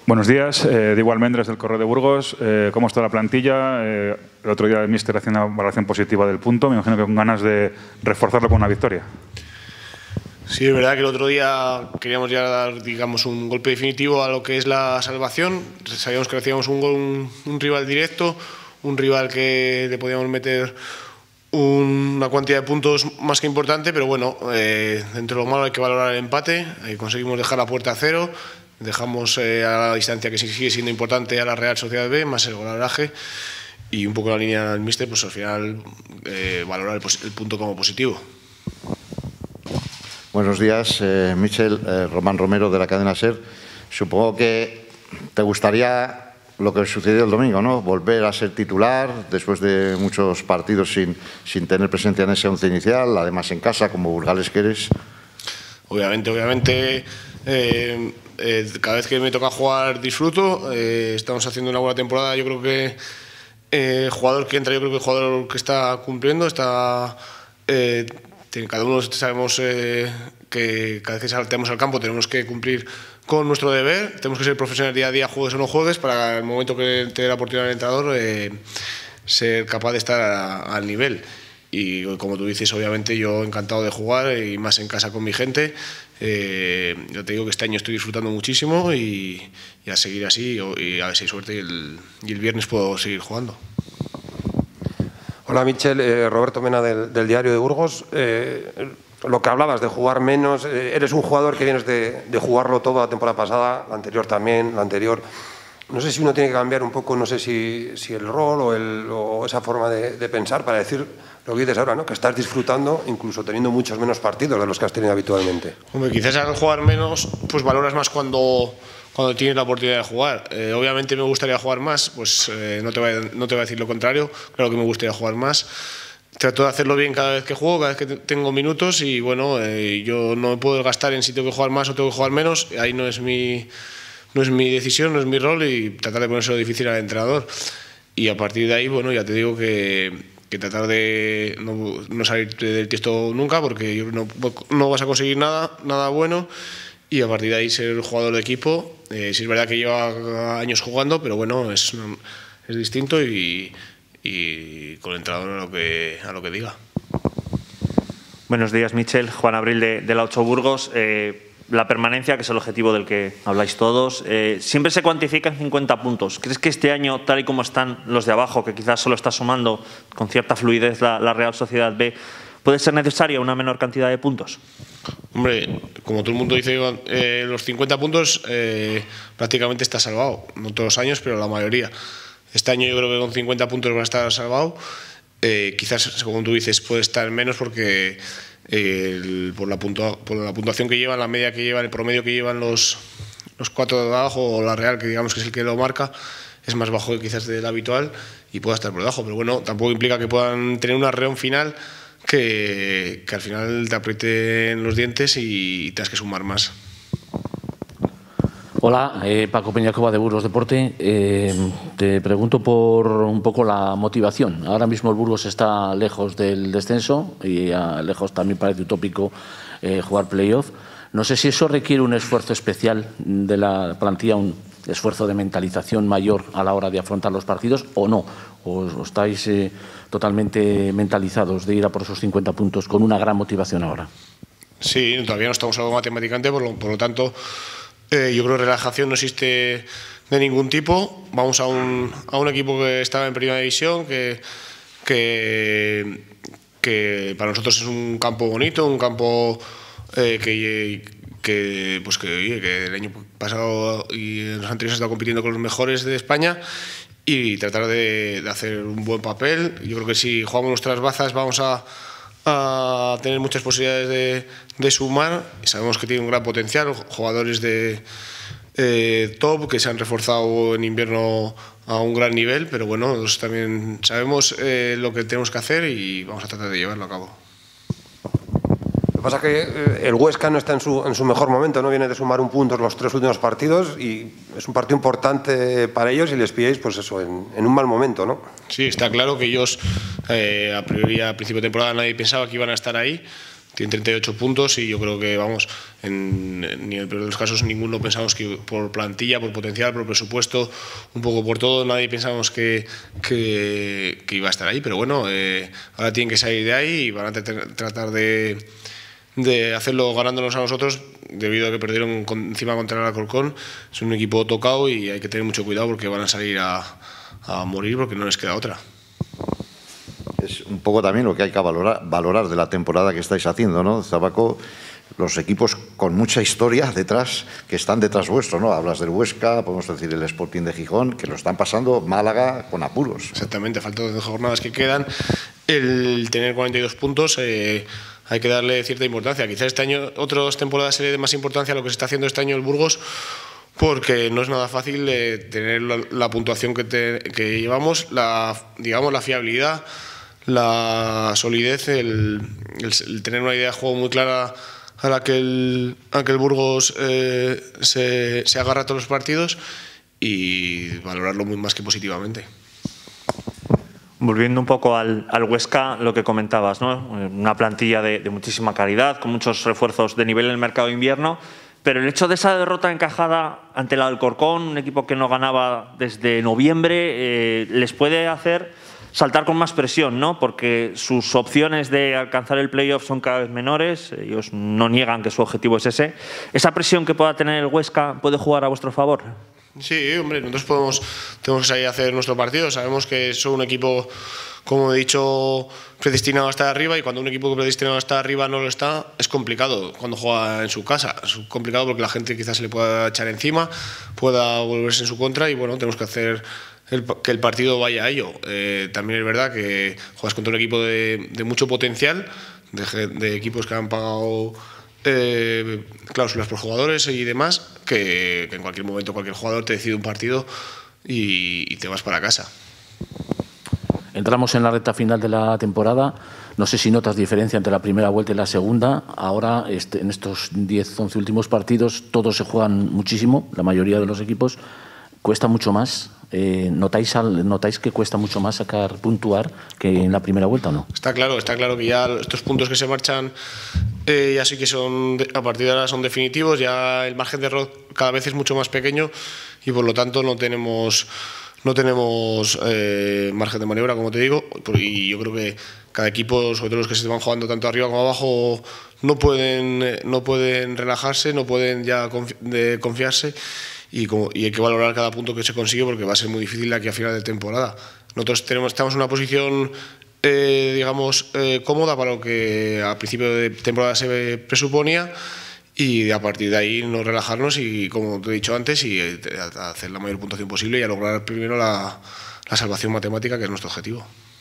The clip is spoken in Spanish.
Buenos días, Diego Almendres del Correo de Burgos. ¿Cómo está la plantilla? El otro día el míster hacía una valoración positiva del punto. Me imagino que con ganas de reforzarlo con una victoria. Sí, es verdad que el otro día queríamos ya dar, digamos, un golpe definitivo a lo que es la salvación. Sabíamos que recibíamos un rival directo, un rival que le podíamos meter una cantidad de puntos más que importante, pero bueno, dentro de lo malo hay que valorar el empate. Conseguimos dejar la puerta a cero. Dejamos a la distancia que sigue siendo importante a la Real Sociedad B, más el golaveraje y un poco la línea del míster, pues al final valorar el punto como positivo. Buenos días, Michel, Román Romero de la cadena SER. Supongo que te gustaría lo que sucedió el domingo, ¿no? Volver a ser titular después de muchos partidos sin tener presencia en ese once inicial, además en casa, como burgales que eres. Obviamente. Cada vez que me toca jugar disfruto. Estamos haciendo una buena temporada. Yo creo que el jugador que entra, yo creo que el jugador que está cumpliendo está. Cada uno sabemos que cada vez que saltemos al campo tenemos que cumplir con nuestro deber. Tenemos que ser profesionales día a día, juegues o no juegues, para el momento que te dé la oportunidad del entrenador ser capaz de estar al nivel. Y como tú dices, obviamente yo encantado de jugar y más en casa con mi gente. Yo te digo que este año estoy disfrutando muchísimo y a seguir así, y a ver si hay suerte y el viernes puedo seguir jugando. Hola Michel, Roberto Mena del Diario de Burgos. Lo que hablabas de jugar menos, eres un jugador que vienes de jugarlo todo la temporada pasada, la anterior también, la anterior. No sé si uno tiene que cambiar un poco, no sé si el rol o esa forma de pensar para decir lo que dices ahora, ¿no? Que estás disfrutando incluso teniendo muchos menos partidos de los que has tenido habitualmente. Hombre, quizás al jugar menos, pues valoras más cuando tienes la oportunidad de jugar. Obviamente me gustaría jugar más, pues no te voy a decir lo contrario, claro que me gustaría jugar más. Trato de hacerlo bien cada vez que juego, cada vez que tengo minutos y bueno, yo no me puedo gastar en si tengo que jugar más o tengo que jugar menos, ahí no es mi decisión, no es mi rol y tratar de ponérselo difícil al entrenador. Y a partir de ahí, bueno, ya te digo que tratar de no salir del tiesto nunca, porque no vas a conseguir nada bueno, y a partir de ahí ser el jugador de equipo. Sí es verdad que lleva años jugando, pero bueno, es distinto y con el entrenador a lo que diga. Buenos días, Michel. Juan Abril de la 8 Burgos. La permanencia, que es el objetivo del que habláis todos, siempre se cuantifica en 50 puntos. ¿Crees que este año, tal y como están los de abajo, que quizás solo está sumando con cierta fluidez la Real Sociedad B, puede ser necesaria una menor cantidad de puntos? Hombre, como todo el mundo dice, los 50 puntos prácticamente está salvado. No todos los años, pero la mayoría. Este año yo creo que con 50 puntos va a estar salvado. Quizás, según tú dices, puede estar menos porque por la puntuación que llevan, la media que llevan, el promedio que llevan los cuatro de abajo, o la Real, que digamos que es el que lo marca, es más bajo que quizás del habitual y pueda estar por debajo. Pero bueno, tampoco implica que puedan tener una arreón final que al final te aprieten los dientes y tengas que sumar más. Hola, Paco Peñalcoba de Burgos Deporte. Te pregunto por un poco la motivación. Ahora mismo el Burgos está lejos del descenso y lejos también parece utópico jugar playoff. No sé si eso requiere un esfuerzo especial de la plantilla, un esfuerzo de mentalización mayor a la hora de afrontar los partidos o no. ¿O estáis totalmente mentalizados de ir a por esos 50 puntos con una gran motivación ahora? Sí, todavía no estamos algo matemáticamente, por lo tanto, yo creo que relajación no existe de ningún tipo. Vamos a un equipo que estaba en primera división, que para nosotros es un campo bonito, un campo que el año pasado y en los anteriores ha estado compitiendo con los mejores de España, y tratar de hacer un buen papel. Yo creo que si jugamos nuestras bazas vamos a tener muchas posibilidades de sumar. Sabemos que tiene un gran potencial, jugadores de top que se han reforzado en invierno a un gran nivel, pero bueno, nosotros también sabemos lo que tenemos que hacer y vamos a tratar de llevarlo a cabo. Lo que pasa es que el Huesca no está en su mejor momento, no viene de sumar un punto en los 3 últimos partidos y es un partido importante para ellos y les pilláis pues eso, en un mal momento, ¿no? Sí, está claro que ellos a priori a principio de temporada nadie pensaba que iban a estar ahí, tienen 38 puntos y yo creo que, vamos, ni en el peor de los casos ninguno pensamos que por plantilla, por potencial, por presupuesto, un poco por todo, nadie pensamos que iba a estar ahí, pero bueno, ahora tienen que salir de ahí y van a tratar de hacerlo ganándonos a nosotros, debido a que perdieron encima contra el Alcorcón. Es un equipo tocado y hay que tener mucho cuidado porque van a salir a morir porque no les queda otra. Es un poco también lo que hay que valorar de la temporada que estáis haciendo, ¿no? Zabaco, los equipos con mucha historia detrás, que están detrás vuestro, ¿no? Hablas del Huesca, podemos decir el Sporting de Gijón, que lo están pasando Málaga con apuros. Exactamente, faltan 12 jornadas que quedan. El tener 42 puntos hay que darle cierta importancia. Quizás este año, otras temporadas se le dé más importancia a lo que se está haciendo este año el Burgos, porque no es nada fácil tener la puntuación que llevamos, digamos, la fiabilidad, la solidez, el tener una idea de juego muy clara a la que el Burgos se agarra a todos los partidos y valorarlo muy más que positivamente. Volviendo un poco al Huesca, lo que comentabas, ¿no? Una plantilla de muchísima calidad, con muchos refuerzos de nivel en el mercado de invierno, pero el hecho de esa derrota encajada ante el Alcorcón, un equipo que no ganaba desde noviembre, les puede hacer saltar con más presión, ¿no? Porque sus opciones de alcanzar el playoff son cada vez menores, ellos no niegan que su objetivo es ese. ¿Esa presión que pueda tener el Huesca puede jugar a vuestro favor? Sí, hombre, nosotros tenemos que salir a hacer nuestro partido. Sabemos que son un equipo, como he dicho, predestinado a estar arriba, y cuando un equipo predestinado a estar arriba no lo está, es complicado cuando juega en su casa. Es complicado porque la gente quizás se le pueda echar encima, pueda volverse en su contra, y bueno, tenemos que hacer que el partido vaya a ello. También es verdad que juegas contra un equipo de mucho potencial, de equipos que han pagado cláusulas por jugadores y demás, que en cualquier momento cualquier jugador te decide un partido y te vas para casa. Entramos en la recta final de la temporada. No sé si notas diferencia entre la primera vuelta y la segunda. Ahora, en estos 10-11 últimos partidos, todos se juegan muchísimo, la mayoría de los equipos. ¿Cuesta mucho más? ¿Notáis que cuesta mucho más puntuar que en la primera vuelta o no? Está claro que ya estos puntos que se marchan ya sí que son, a partir de ahora son definitivos, ya el margen de error cada vez es mucho más pequeño y por lo tanto no tenemos margen de maniobra, como te digo, y yo creo que cada equipo, sobre todo los que se van jugando tanto arriba como abajo, no pueden relajarse, no pueden ya confiarse. Y hay que valorar cada punto que se consigue porque va a ser muy difícil aquí a final de temporada. Nosotros estamos en una posición, digamos, cómoda para lo que a principio de temporada se presuponía, y a partir de ahí no relajarnos y, como te he dicho antes, y hacer la mayor puntuación posible y a lograr primero la salvación matemática, que es nuestro objetivo.